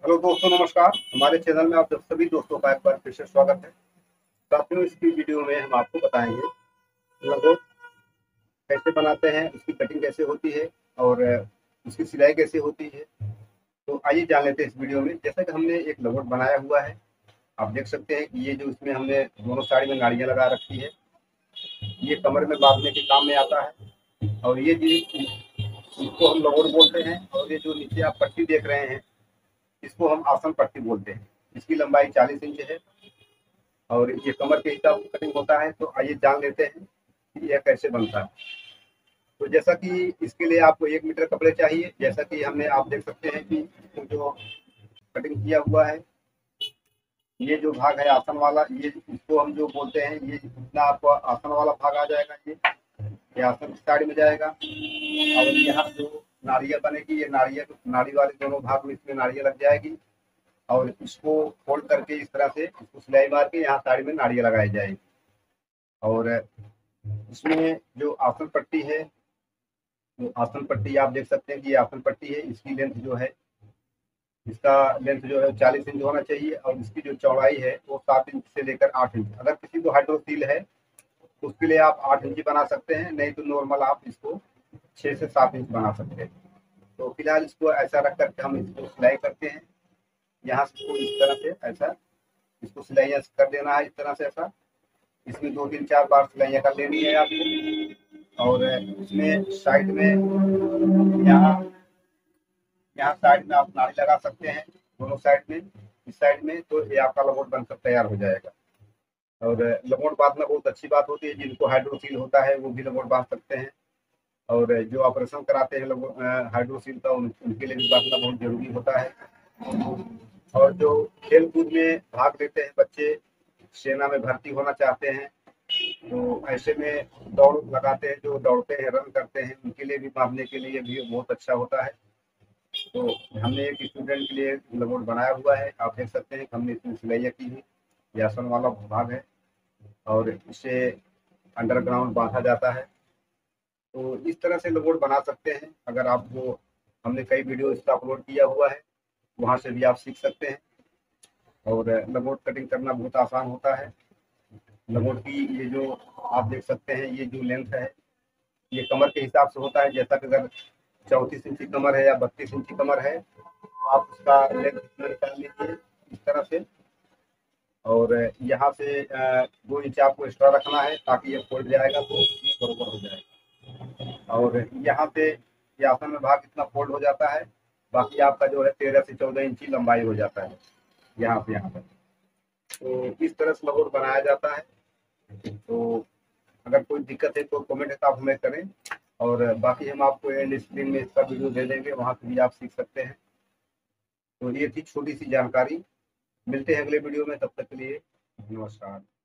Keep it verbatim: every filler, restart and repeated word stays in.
Hello दोस्तों, नमस्कार। हमारे चैनल में आप सभी दोस्तों का एक बार फिर से स्वागत है। साथियों, इसकी वीडियो में हम आपको बताएंगे लगोट कैसे बनाते हैं, उसकी कटिंग कैसे होती है और उसकी सिलाई कैसे होती है। तो आइए जान लेते हैं इस वीडियो में। जैसा कि हमने एक लगोट बनाया हुआ है, आप देख सकते हैं कि ये जो इसमें हमने दोनों साइड में नाड़ियाँ लगा रखी है, ये कमर में बांधने के काम में आता है। और ये जो इसको हम लगोट बोलते हैं। और ये जो नीचे आप पट्टी देख रहे हैं, इसको हम आसन पट्टी बोलते हैं। इसकी लंबाई चालीस इंच है और ये कमर के हिसाब से कटिंग होता है। तो आइए जान लेते हैं कि यह कैसे बनता है। तो जैसा कि इसके लिए आपको एक मीटर कपड़े चाहिए। जैसा कि हमने आप देख सकते हैं कि जो कटिंग किया हुआ है, ये जो भाग है आसन वाला, ये इसको हम जो बोलते हैं, ये जितना आपको आसन वाला भाग आ जाएगा, ये ये आसन की साइड में जाएगा। और यहाँ जो नाड़ियाँ बनेगी, ये नाड़ियाँ नाड़ी वाले दोनों भाग में इसमें नाड़ियाँ लग जाएगी। और इसको फोल्ड करके इस तरह से इसको सिलाई मार के यहाँ साइड में नाड़ियाँ लगाई जाएगी। और इसमें जो आसन पट्टी है, वो आसन पट्टी आप देख सकते हैं कि ये आसन पट्टी है। इसकी लेंथ जो है, इसका लेंथ जो है चालीस इंच होना चाहिए। और इसकी जो चौड़ाई है वो सात इंच से लेकर आठ इंच। अगर किसी को हाइड्रोसील है तो उसके लिए आप आठ इंच बना सकते हैं, नहीं तो नॉर्मल आप इसको छः से सात इंच बना सकते हैं। तो फिलहाल इसको ऐसा रख करके हम इसको सिलाई करते हैं। यहाँ से इसको इस तरह से ऐसा इसको सिलाइयाँ कर देना है, इस तरह से ऐसा। इसमें दो तीन चार बार सिलाइयाँ कर लेनी है आपको। और इसमें साइड में यहाँ यहाँ साइड में आप नाड़ी लगा सकते हैं, दोनों साइड में। इस साइड में तो ये आपका लगोट बनकर तैयार हो जाएगा। और लगोट बांधना बहुत अच्छी बात होती है। जिनको हाइड्रोसील होता है वो भी लगोट बांध सकते हैं। और जो ऑपरेशन कराते हैं लोग हाइड्रोसील का, उन, उनके लिए भी बांधना बहुत जरूरी होता है। और जो खेल कूद में भाग लेते हैं बच्चे, सेना में भर्ती होना चाहते हैं, तो ऐसे में दौड़ लगाते हैं, जो दौड़ते हैं, रन करते हैं, उनके लिए भी बांधने के लिए भी बहुत अच्छा होता है। तो हमने एक स्टूडेंट के लिए लगोट बनाया हुआ है। आप देख सकते हैं हमने इसमें सिलाइयाँ की है। ये आसन वाला भाग है और इसे अंडरग्राउंड बांधा जाता है। तो इस तरह से लगोट बना सकते हैं। अगर आपको, हमने कई वीडियो इसका अपलोड किया हुआ है, वहाँ से भी आप सीख सकते हैं। और लगोट कटिंग करना बहुत आसान होता है। लगोट की ये जो आप देख सकते हैं, ये जो लेंथ है, ये कमर के हिसाब से होता है। जैसा कि अगर चौंतीस इंची कमर है या बत्तीस इंची कमर है, तो आप उसका लेंथ इतना निकाल लीजिए इस तरह से। और यहाँ से दो इंच आपको एक्स्ट्रा रखना है, ताकि ये फोल्ड जाएगा तो ये बराबर हो जाएगा। और यहाँ से ये आसन में भाग इतना फोल्ड हो जाता है। बाकी आपका जो है तेरह से चौदह इंची लंबाई हो जाता है यहाँ से यहाँ तक। तो इस तरह से लगोट बनाया जाता है। तो अगर कोई दिक्कत है तो कमेंट है तो आप हमें करें। और बाकी हम आपको एंड स्क्रीन में इसका वीडियो दे देंगे, वहाँ से भी आप सीख सकते हैं। तो ये थी छोटी सी जानकारी। मिलते हैं अगले वीडियो में, तब तक के लिए नमस्कार।